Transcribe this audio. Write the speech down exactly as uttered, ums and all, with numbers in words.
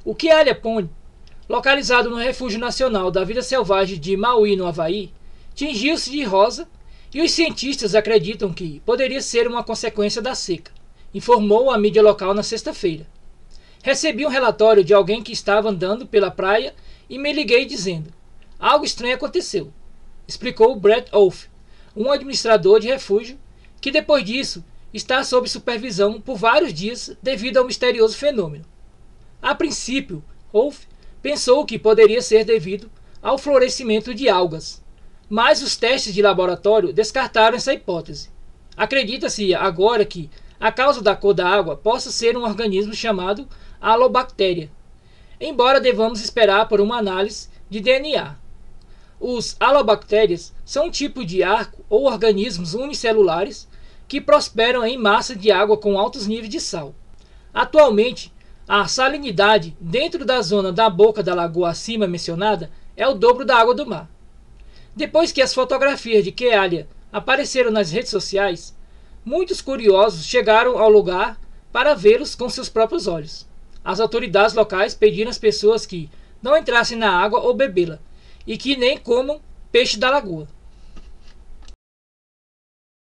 O Kealia Pond, localizado no Refúgio Nacional da Vida Selvagem de Maui, no Havaí, tingiu-se de rosa e os cientistas acreditam que poderia ser uma consequência da seca, informou a mídia local na sexta-feira. Recebi um relatório de alguém que estava andando pela praia e me liguei dizendo: algo estranho aconteceu, explicou Brett Wolf, um administrador de refúgio, que depois disso está sob supervisão por vários dias devido ao misterioso fenômeno. A princípio, Wolf pensou que poderia ser devido ao florescimento de algas, mas os testes de laboratório descartaram essa hipótese. Acredita-se agora que a causa da cor da água possa ser um organismo chamado halobactéria, embora devamos esperar por uma análise de D N A. Os halobactérias são um tipo de arco ou organismos unicelulares que prosperam em massa de água com altos níveis de sal. Atualmente, a salinidade dentro da zona da boca da lagoa acima mencionada é o dobro da água do mar. Depois que as fotografias de Kealia apareceram nas redes sociais, muitos curiosos chegaram ao lugar para vê-los com seus próprios olhos. As autoridades locais pediram às pessoas que não entrassem na água ou bebê-la, e que nem comam peixe da lagoa.